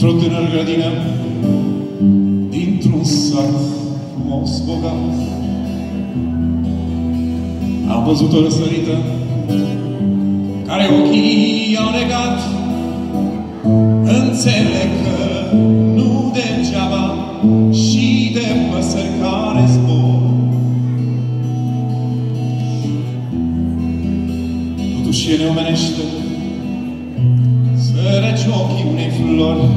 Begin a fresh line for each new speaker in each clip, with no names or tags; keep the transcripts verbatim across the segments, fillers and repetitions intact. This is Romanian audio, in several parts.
într-o tânără grădină, dintr-un sat frumos bogat. Am văzut o răsărită care ochii i-au legat. Înțeleg că nu degeaba și de păsări care zbor. Totuși e neomenește să reci ochii unei flori.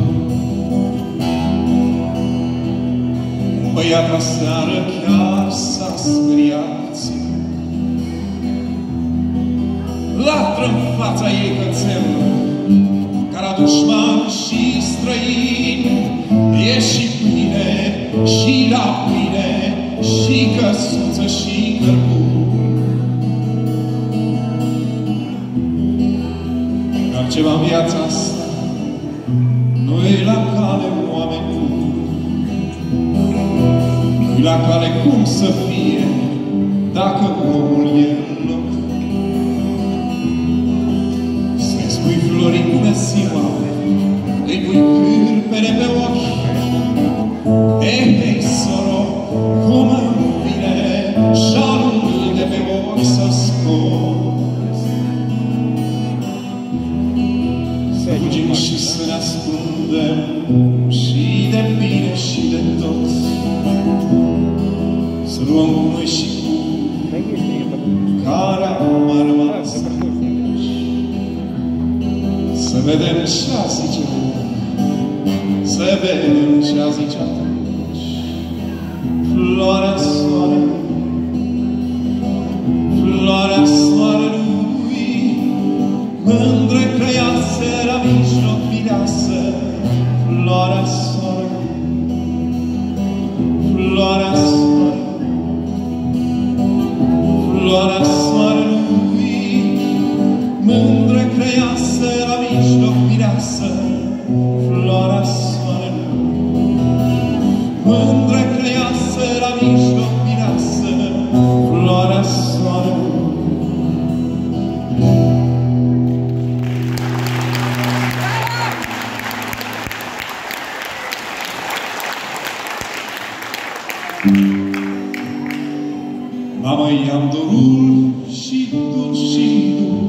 Un băiat aseară chiar s-a speriat. Latră-n fața ei cățelul, ca dușman și străin. E și pâine, și lapine, și căsuță, și cărbun. Dar ceva în viața asta nu-i la cale, oameni buni. Nu-i la cale cum să fie dacă omul e în loc. Să-i spui florii bună ziua, îi pui cârpele pe ochi. Ei, ei, soro, cum îmi vine șalul de pe ochi să scoți. Să fugim și să ne ascundem și de bine și de tot. Să luăm cu noi și cu care am rămas. Să vedem ce-a zice, să vedem ce-a zice atunci. Floarea soarelui, floarea soarelui, mândră crăiasă la mijloc mireasă. Floarea soarelui, floarea soarelui, floarea soarelui, mândră crăiasă la mijloc mireasă. Floarea soarelui, mândră crăiasă la mijloc mireasă. Floarea soarelui. Mamă, i-am dorul și dur și dur.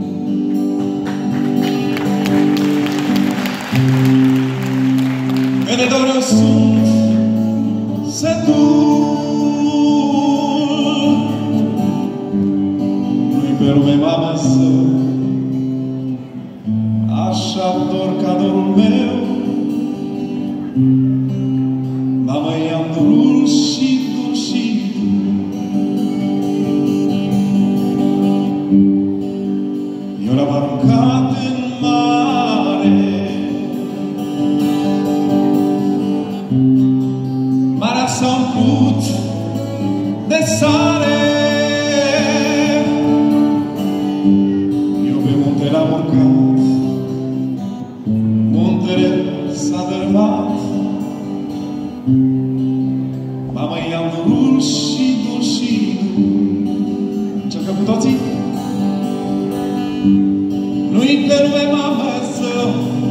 Că de dor eu sunt sătul. Nu-i pe lume, mamă, să așa dor ca dorul meu. Mamă, i-am dorul și dur și eu l-am aruncat în mare. Marea s-a umplut de sare. Eu pe munte l-am urcat, muntele s-a dărâmat. Mamă, i-am dorul și dur și dur. Încercăm cu toții? Nu-i pe lume, mamă, să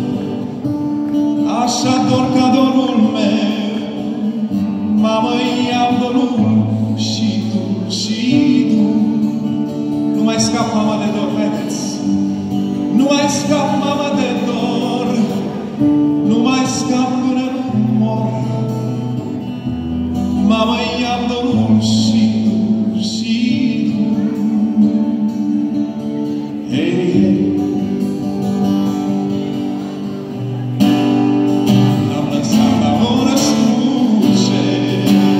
așa dor ca dorul meu. Mamă, i-am dorul și dur și dur. Nu mai scap, mamă, de dor, vedeți? Nu mai scap, mamă, de dor. Nu mai scap până nu mor. Mamă, i-am dorul și dur și dur. Hei, hei. L-am lăsat la o răscruce.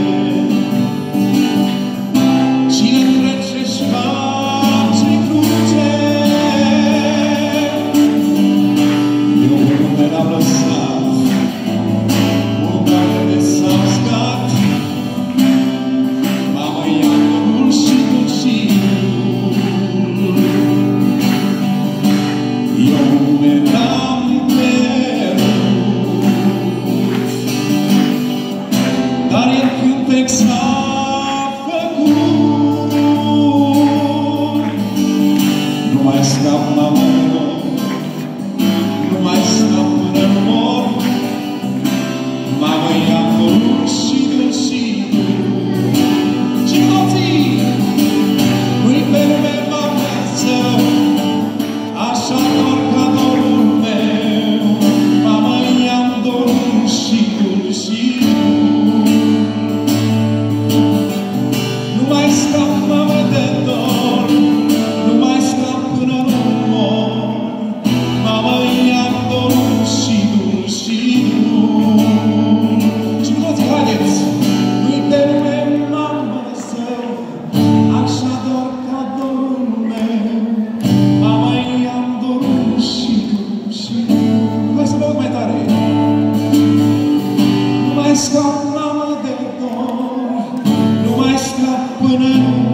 Cine trece-și face cruce.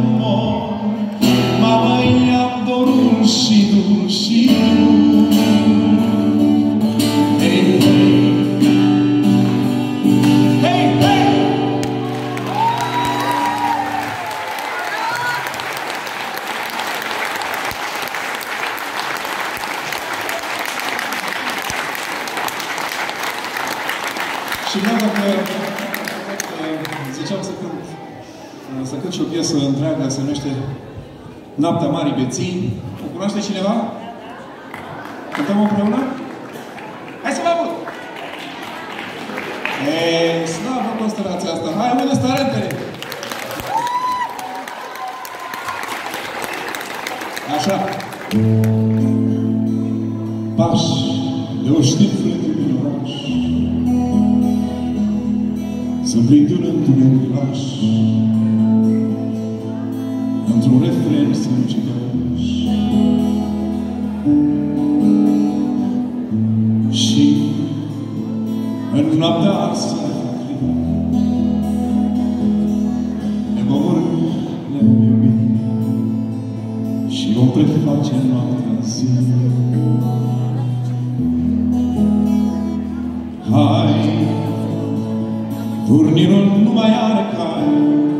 mor. Mamă, i-am dorul și dur și dur. Hei, hei! Hei, hei! Și vreau dacă ziceam să cânt, să cânt și o piesă întreagă, se numește Noaptea Marii Beții. O cunoaște cineva? Cântăm împreună? Hai să vă aud! Eee, slavă constelația asta! Hai, unde stă rentele? Așa. Pași de o știfră din oraș să-mi prind un întunericaș într-un refren sângeros. Și în noaptea arsă ne vom urmi, ne-am iubit și vom preface noaptea în zi. Hai, turnirul nu mai are cai.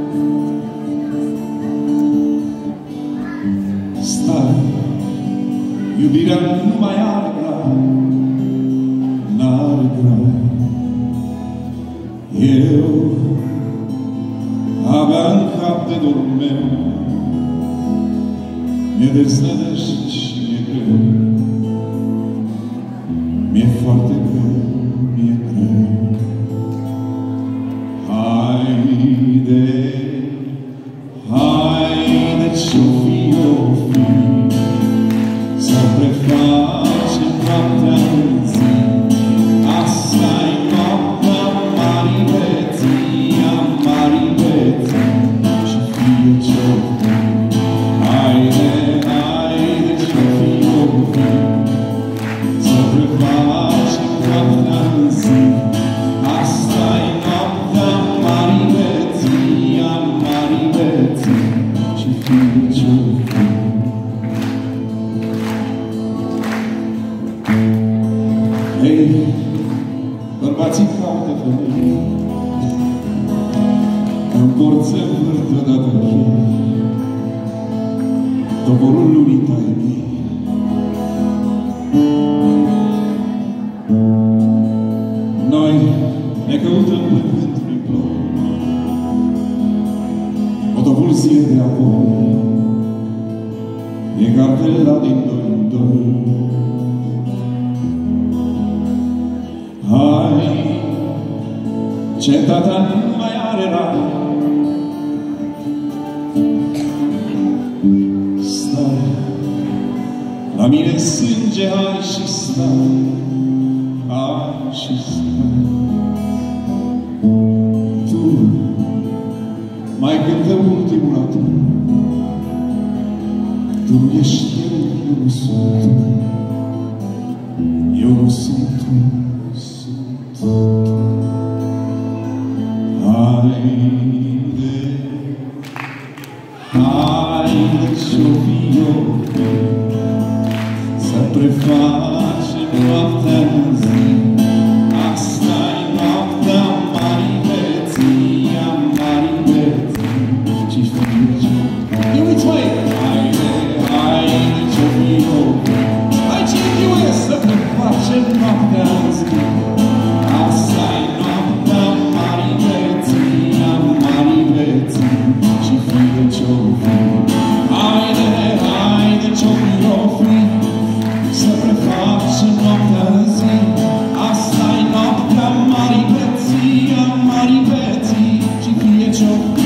Stai, iubirea nu mai are grai, n-are grai. Eu, abia în cap de dorul meu, mi-e deznădejde și mi-e greu. Mi-e foarte greu, mi-e greu. Haide, haide ce-o fi, o fi, să prefacem noaptea în zi. Asta-i noaptea Marii Beții, a Marii Beții, și fie ce-o fi. Haide, haide ce-o fi, o fi, să prefacem noaptea în zi. Asta-i noaptea Marii Beții, a Marii Beții, și fie ce-o fi. Hei, bărbații caută femei, în porță vârtă de-a chei, toporul lunii tainii. Noi ne căutăm plângându-i ploi, o tovulzie de apoi, e cartela din doi în doi. Hai, cetatea nu mai are rai. Stai, la mine sânge, hai și stai, hai și stai. Tu mai cântă ultimul atunci. Tu ești eu, eu nu sunt tu. Eu nu sunt tu. Haide, haide ce-o fi, o fi, să prefacem noaptea în zi. Asta-i noaptea Marii Beții, a Marii Beții, și fie ce-o fi. Eu uiți, măi! Haide, haide ce-o fi, o fi, hai ce-i eu să prefacem noaptea în zi. Asta-i noaptea Marii Beții, a Marii Beții, și fie ce-o fi. Haide, haide ce-o fi, o fi, să prefacem noaptea în zi. Asta-i noaptea Marii Beții, a Marii Beții, și fie ce-o fi.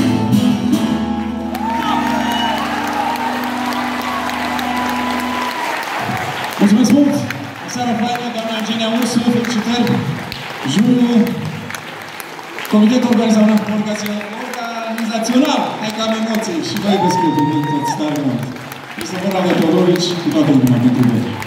Mulțumesc mult! O seară faină, doamna Eugenia Ursu, felicitări! Juriul, Comitetul Organizațional, hai că am emoții și vă iubesc eu, toți tare mult. Este vorba de Teodorici cu toată lumea pentru voi.